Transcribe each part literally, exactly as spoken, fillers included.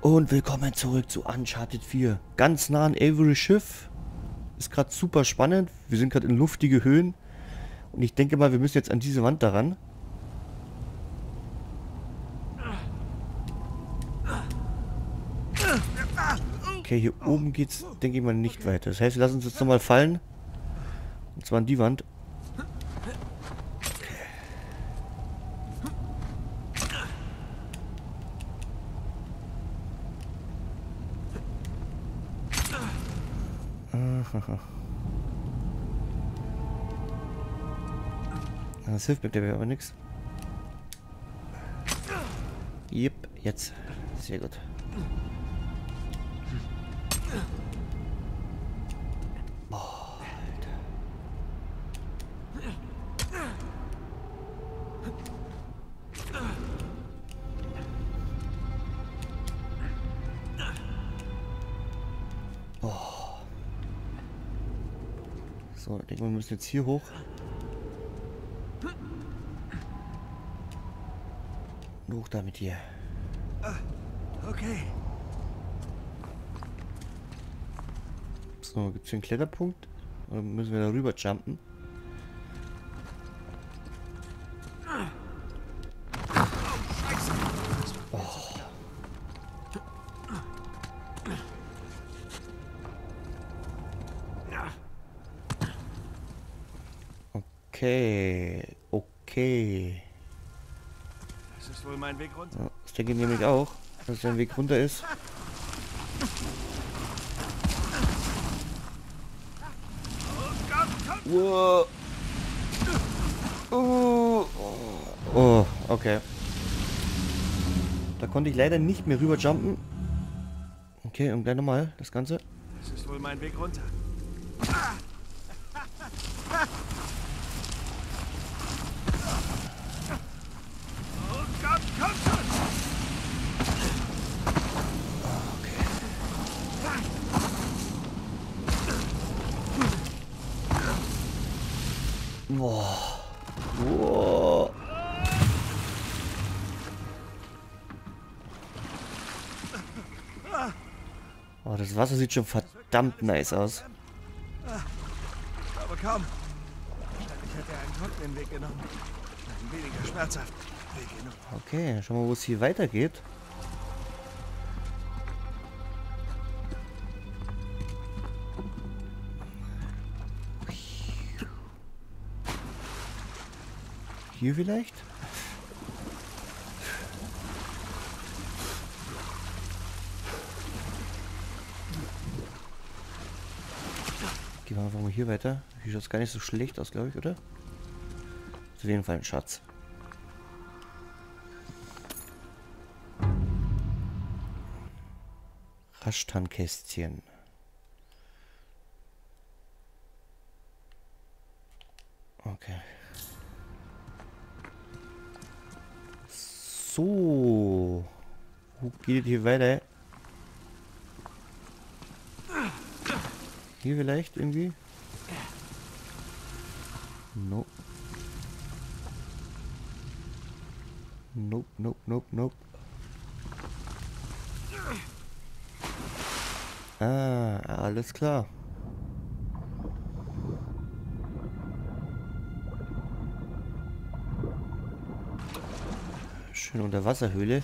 Und willkommen zurück zu Uncharted vier. Ganz nah an Avery's Schiff. Ist gerade super spannend. Wir sind gerade in luftige Höhen. Und ich denke mal, wir müssen jetzt an diese Wand daran. Okay, hier oben geht's, denke ich mal, nicht weiter. Das heißt, wir lassen uns jetzt nochmal fallen. Und zwar an die Wand. Das hilft mir dabei aber nichts. Jep, jetzt. Sehr gut. Boah, Alter. Boah. So, ich denke, wir müssen jetzt hier hoch. Hoch damit hier. Okay. So, gibt es hier einen Kletterpunkt? Oder müssen wir da rüber jumpen? Oh. Okay. Okay. Das ist wohl mein Weg runter. Ja, das denke ich nämlich auch, dass der Weg runter ist. Wow. Oh. Oh, okay. Da konnte ich leider nicht mehr rüber jumpen. Okay, und gleich nochmal das Ganze. Das ist wohl mein Weg runter. Oh Gott, komm schon! Boah. Boah. Oh, das Wasser sieht schon verdammt nice aus. Aber kaum. Wahrscheinlich hätte er einen trockenen Weg genommen. Einen weniger schmerzhaften Weg genommen. Okay, schauen wir mal, wo es hier weitergeht. Hier vielleicht? Gehen wir einfach mal hier weiter. Hier schaut es gar nicht so schlecht aus, glaube ich, oder? Ist auf jeden Fall ein Schatz. Raschtankästchen. Okay. So. Wo geht es hier weiter? Hier vielleicht irgendwie? Nope. Nope, nope, nope, nope. Ah, alles klar. Schöne Unterwasserhöhle.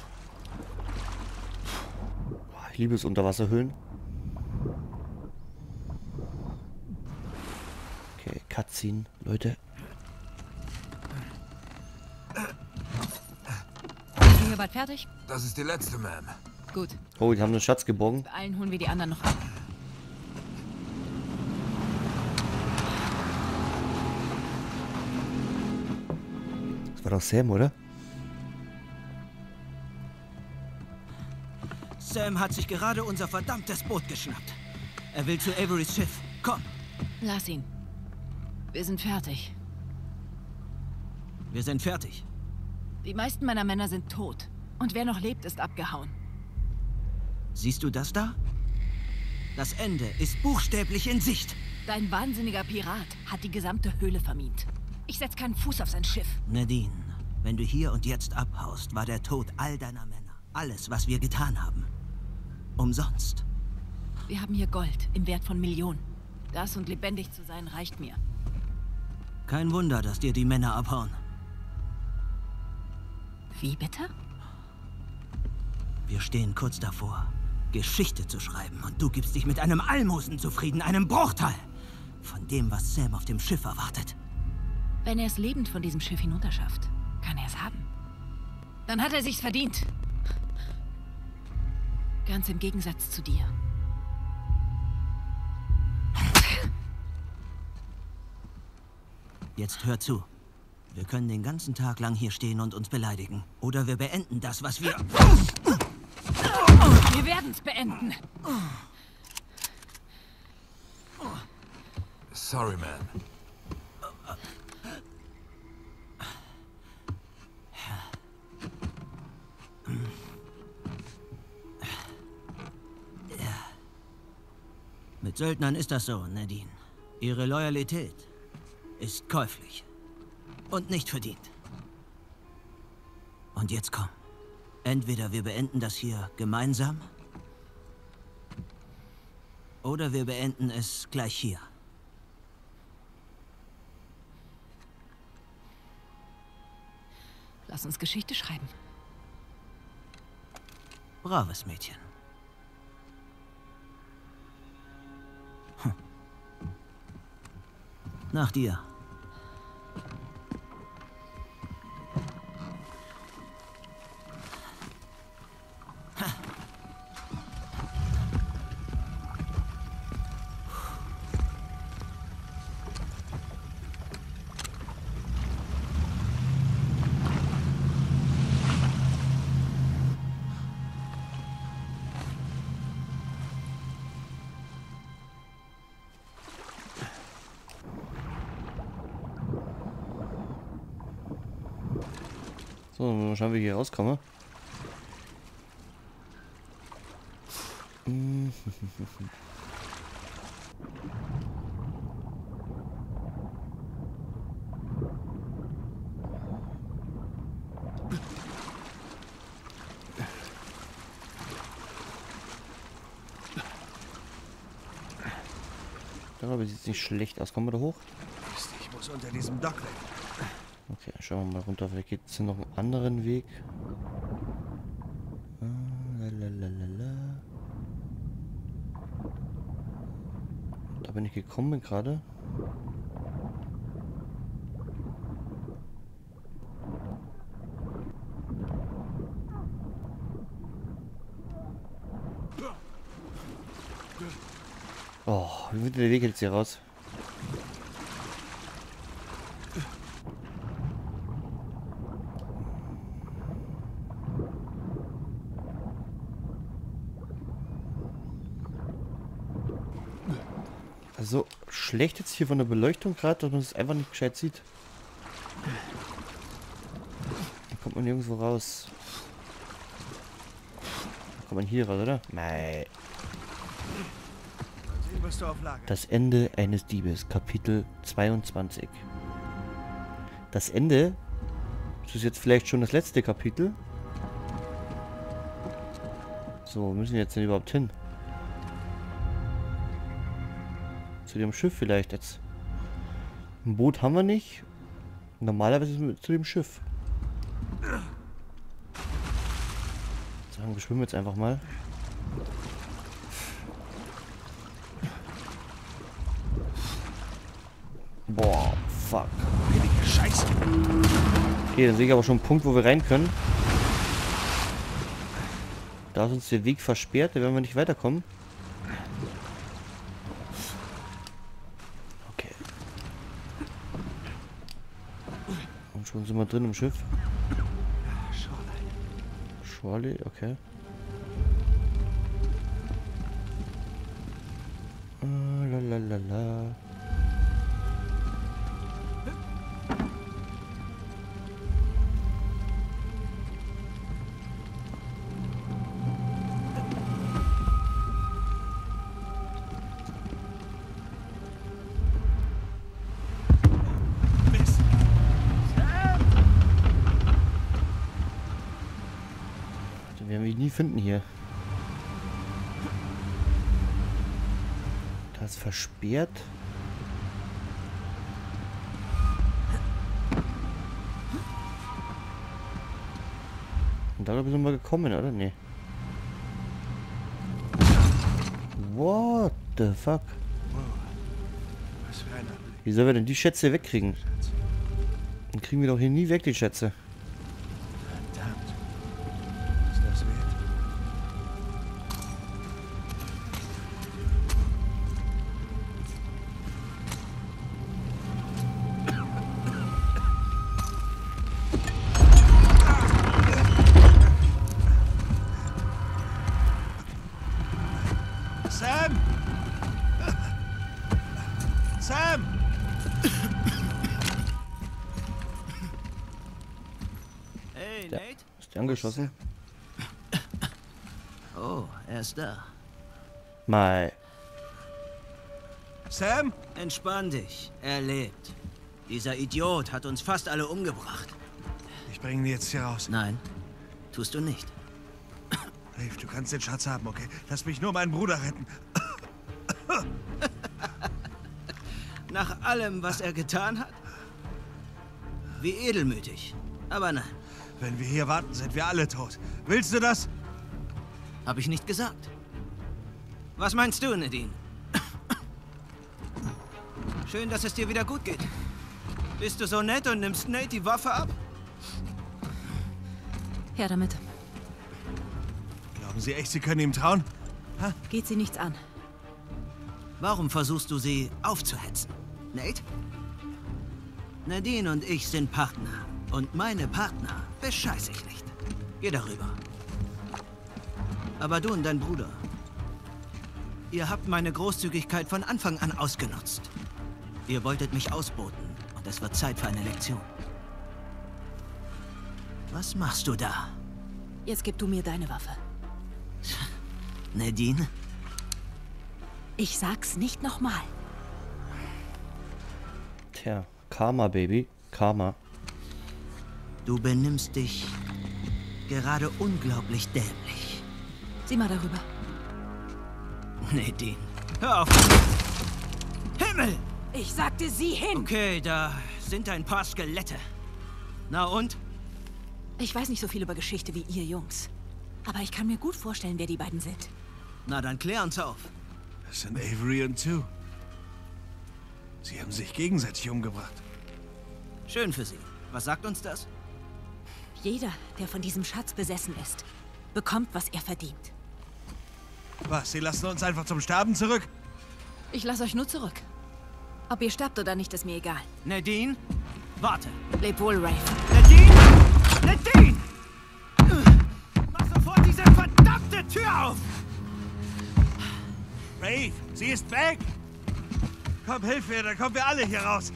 Ich liebe es, Unterwasserhöhlen. Okay, Cutscene, Leute. Sind wir hier bald fertig? Das ist die letzte, Ma'am. Gut. Oh, die haben einen Schatz geborgen. Beeilen holen wir die anderen noch ab. Das war doch Sam, oder? Sam hat sich gerade unser verdammtes Boot geschnappt. Er will zu Avery's Schiff. Komm. Lass ihn. Wir sind fertig. Wir sind fertig. Die meisten meiner Männer sind tot. Und wer noch lebt, ist abgehauen. Siehst du das da? Das Ende ist buchstäblich in Sicht. Dein wahnsinniger Pirat hat die gesamte Höhle vermint. Ich setz keinen Fuß auf sein Schiff. Nadine, wenn du hier und jetzt abhaust, war der Tod all deiner Männer. Alles, was wir getan haben. Umsonst. Wir haben hier Gold im Wert von Millionen. Das und lebendig zu sein reicht mir. Kein Wunder, dass dir die Männer abhauen. Wie bitte? Wir stehen kurz davor, Geschichte zu schreiben und du gibst dich mit einem Almosen zufrieden, einem Bruchteil von dem, was Sam auf dem Schiff erwartet. Wenn er es lebend von diesem Schiff hinunterschafft, kann er es haben. Dann hat er sich's verdient. Ganz im Gegensatz zu dir. Jetzt hör zu. Wir können den ganzen Tag lang hier stehen und uns beleidigen. Oder wir beenden das, was wir... Wir werden's beenden. Sorry, man. Mit Söldnern ist das so, Nadine. Ihre Loyalität ist käuflich. Und nicht verdient. Und jetzt komm. Entweder wir beenden das hier gemeinsam, oder wir beenden es gleich hier. Lass uns Geschichte schreiben. Braves Mädchen. Hm. Nach dir. So, mal schauen, wie ich hier rauskomme. Aber sieht nicht schlecht aus. Kommen wir da hoch? Ich muss unter diesem Dock weg. Okay, schauen wir mal runter. Vielleicht gibt es hier noch einen anderen Weg. Ah, lalalala. Da bin ich gekommen gerade. Oh, wie wird der Weg jetzt hier raus? Also schlecht jetzt hier von der Beleuchtung gerade, dass man es einfach nicht gescheit sieht. Da kommt man nirgendwo raus. Da kommt man hier raus, oder? Nein. Das Ende eines Diebes, Kapitel zweiundzwanzig. Das Ende? Das ist jetzt vielleicht schon das letzte Kapitel. So, wo müssen wir jetzt denn überhaupt hin? Zu dem Schiff vielleicht jetzt. Ein Boot haben wir nicht. Normalerweise sind wir zu dem Schiff. Sagen wir schwimmen jetzt einfach mal. Boah, fuck. Scheiße. Okay, dann sehe ich aber schon einen Punkt, wo wir rein können. Da ist uns der Weg versperrt, da werden wir nicht weiterkommen. Okay. Und schon sind wir drin im Schiff. Shorely, okay. Ah, lalalala. Werden wir nie finden hier. Da ist versperrt. Und darüber sind wir gekommen, oder? Nee. What the fuck? Was für ein Anblick. Wie sollen wir denn die Schätze wegkriegen? Dann kriegen wir doch hier nie weg, die Schätze. Verdammt. Ist das wert? Sam! Sam! Hey, Ja. Nate? Ist der angeschossen? Oh, er ist da. Mal. Sam? Entspann dich. Er lebt. Dieser Idiot hat uns fast alle umgebracht. Ich bringe ihn jetzt hier raus. Nein, tust du nicht. Dave, du kannst den Schatz haben, okay? Lass mich nur meinen Bruder retten. Nach allem, was er getan hat? Wie edelmütig. Aber nein, Wenn wir hier warten, sind wir alle tot. Willst du das? habe ich nicht gesagt. Was meinst du, Nadine? Schön, dass es dir wieder gut geht. Bist du so nett und nimmst Nate die Waffe ab? Her damit. Glauben Sie echt, Sie können ihm trauen? Geht sie nichts an. Warum versuchst du sie aufzuhetzen? Nate? Nadine und ich sind Partner. Und meine Partner bescheiß ich nicht. Geh darüber. Aber du und dein Bruder, ihr habt meine Großzügigkeit von Anfang an ausgenutzt. Ihr wolltet mich ausboten und es wird Zeit für eine Lektion. Was machst du da, Jetzt gib du mir deine Waffe. Nadine? Ich sag's nicht nochmal. Tja, Karma, Baby. Karma. Du benimmst dich gerade unglaublich dämlich. Sieh mal darüber. Nadine, hör auf! Himmel! Ich sagte sie hin! Okay, da sind ein paar Skelette. Na und? Ich weiß nicht so viel über Geschichte wie ihr Jungs. Aber ich kann mir gut vorstellen, wer die beiden sind. Na, dann klär uns auf. Das sind Avery und Sue. Sie haben sich gegenseitig umgebracht. Schön für Sie. Was sagt uns das? Jeder, der von diesem Schatz besessen ist, bekommt, was er verdient. Was, Sie lassen uns einfach zum Sterben zurück? Ich lasse euch nur zurück. Ob ihr sterbt oder nicht, ist mir egal. Nadine? Warte. Leb wohl, Rafe. Nadine! Nadine! Mach sofort diese verdammte Tür auf! Rafe, sie ist weg! Komm, hilf mir, dann kommen wir alle hier raus.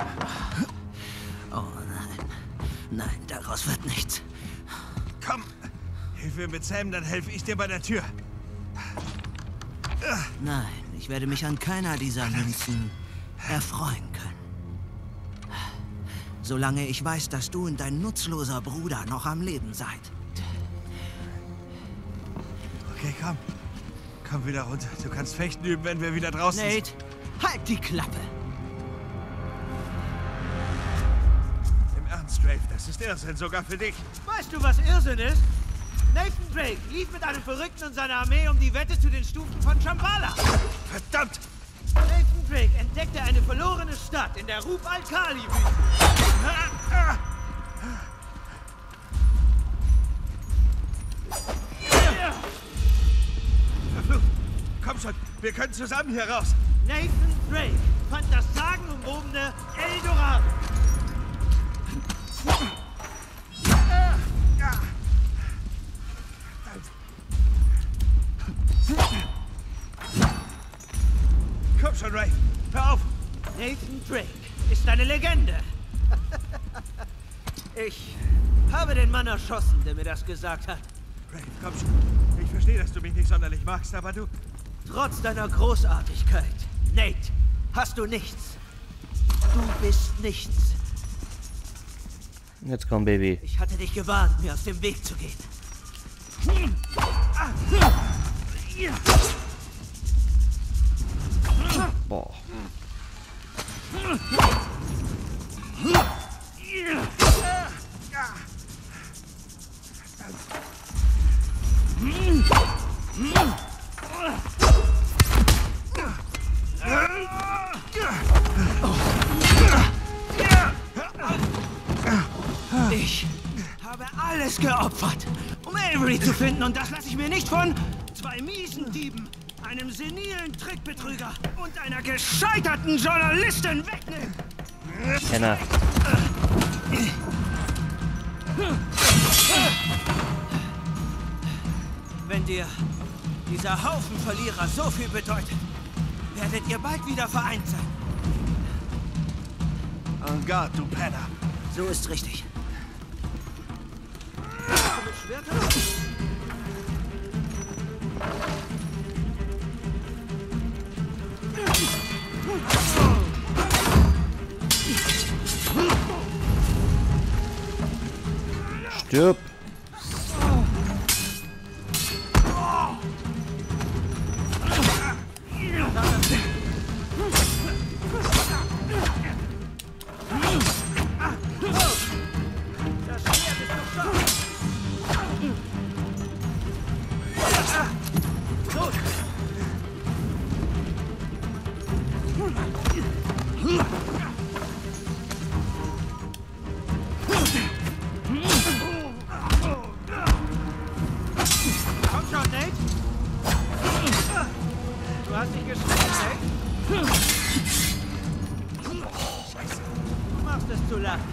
Oh nein. Nein, daraus wird nichts. Komm, hilf mir mit Sam, dann helfe ich dir bei der Tür. Nein, ich werde mich an keiner dieser Münzen erfreuen können. Solange ich weiß, dass du und dein nutzloser Bruder noch am Leben seid. Okay, komm. Komm wieder runter. Du kannst fechten üben, wenn wir wieder draußen sind. Nate, halt die Klappe! Im Ernst, Rafe, das ist Irrsinn, sogar für dich. Weißt du, was Irrsinn ist? Nathan Drake lief mit einem Verrückten und seiner Armee um die Wette zu den Stufen von Shambhala. Verdammt! Nathan Drake entdeckte eine verlorene Stadt in der Rub al-Khali-Wüste. Verflucht! Komm schon, wir können zusammen hier raus. Nathan Drake fand das sagenumwobene Eldorado. Komm schon, Rafe. Hör auf. Nathan Drake ist eine Legende. Ich habe den Mann erschossen, der mir das gesagt hat. Rafe, komm schon. Ich verstehe, dass du mich nicht sonderlich magst, aber du... Trotz deiner Großartigkeit, Nate, hast du nichts. Du bist nichts. Jetzt komm, Baby. Ich hatte dich gewarnt, mir aus dem Weg zu gehen. Avery zu finden und das lasse ich mir nicht von zwei miesen Dieben, einem senilen Trickbetrüger und einer gescheiterten Journalistin wegnehmen. Penner. Wenn dir dieser Haufen Verlierer so viel bedeutet, werdet ihr bald wieder vereint sein. En garde, du Penner. So ist richtig. Mit Schwertern? Stirb. Komm schon, Nate! Du hast dich geschreckt, Nate! Du machst es zu lang.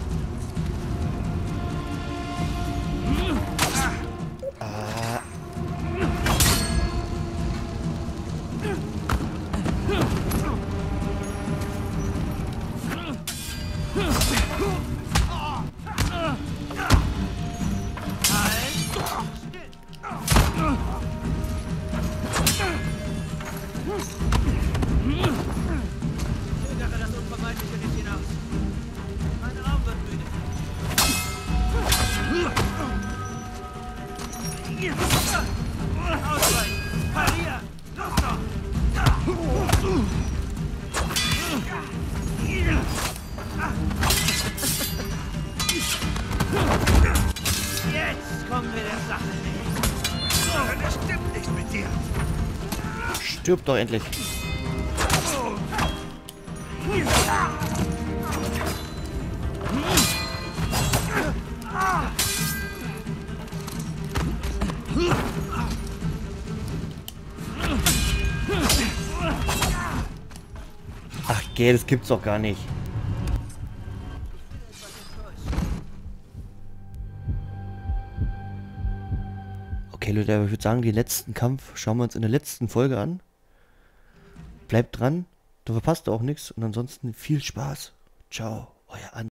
Zögere das Unvermeidliche nicht hinaus. Mein Arm wird müde. Ausweichen! Parier! Los noch! Jetzt kommen wir der Sache näher. Das stimmt nicht mit dir. Stirb doch endlich. Ach, geh, das gibt's doch gar nicht. Okay, Leute, aber ich würde sagen, den letzten Kampf schauen wir uns in der letzten Folge an. Bleibt dran, da verpasst ihr auch nichts und ansonsten viel Spaß. Ciao, euer Andi.